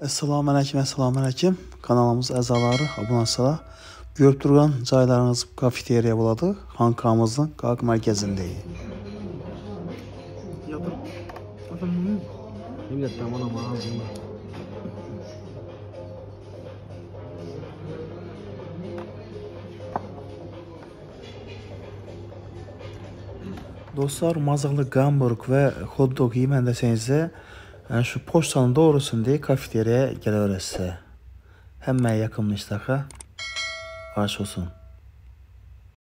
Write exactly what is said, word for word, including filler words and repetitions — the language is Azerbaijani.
Assalamu alaikum, assalamu alaikum. Kanalımız əzaları, abunasılar. Görüb durğan caylarınız kafeteriya buladı. Xankamızın Qaq mərkəzindəyik. Dostlar, mazıqlı Hamburg və hot dog yemən desənizə, yəni şu poçtanın doğrusunda kafeteriya gələ verəsə. Həmmə yaxınlaşdıqa. Aç olsun.